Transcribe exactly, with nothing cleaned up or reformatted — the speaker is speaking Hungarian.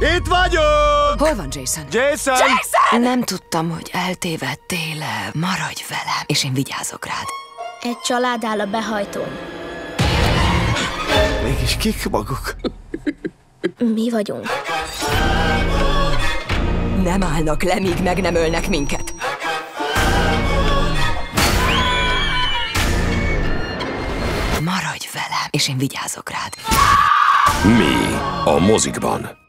Itt vagyok! Hol van Jason? Jason! Jason! Nem tudtam, hogy eltévedtél. Maradj velem, és én vigyázok rád. Egy család áll a behajtón. Mégis kik maguk? Mi vagyunk. Nem állnak le, míg meg nem ölnek minket. Maradj velem, és én vigyázok rád. Mi a mozikban?